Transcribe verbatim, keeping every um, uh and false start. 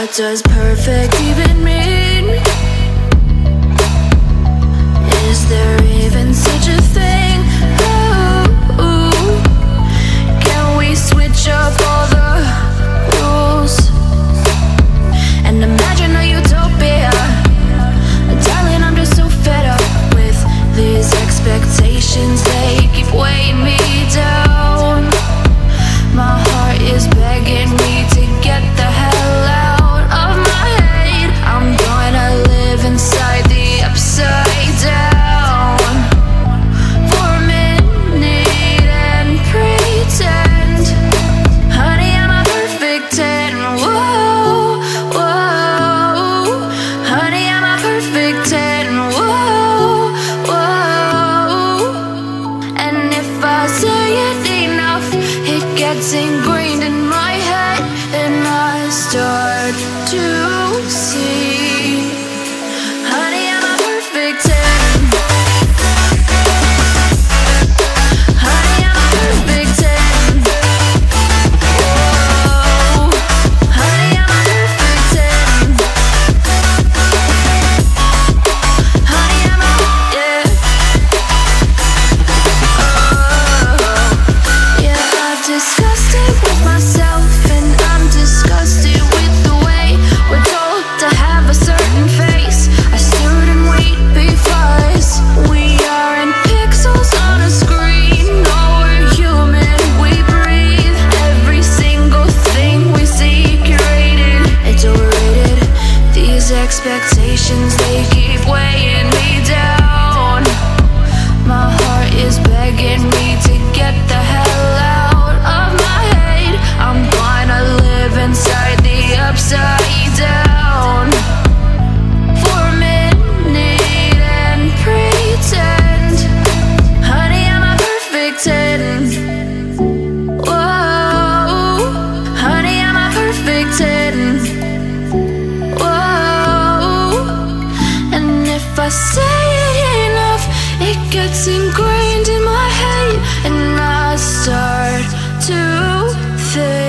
What does perfect even mean? Is there even such a thing? Ooh, can we switch up all the rules and imagine a utopia? Darling, I'm just so fed up with these expectations. They keep weighing me down. My heart is begging me to get the hell out of my head. I'm gonna live inside the upside down for a minute and pretend, honey, I'm a perfect ten. Whoa, whoa, honey, I'm a perfect ten. Whoa, whoa, and if I say it enough, it gets ingrained in my head, and I start to see, honey, I'm a perfect ten. Honey, I'm a perfect ten. Whoa, honey, I'm a perfect ten. Honey, I'm a, yeah. Oh, yeah, I've discussed it with myself, and I'm disgusted with the way we're told to have a certain face, a certain weight, because we aren't pixels on a screen. No, we're human, we breathe. Every single thing we see curated, it's overrated. These expectations, they keep weighing me down. My heart is begging me to get the hell out of my head. I'm gonna live inside the upside down for a minute and pretend, honey, I'm a perfect ten. Whoa, honey, I'm a perfect ten. Whoa, and if I say it enough, it gets ingrained in my head, and I start to think.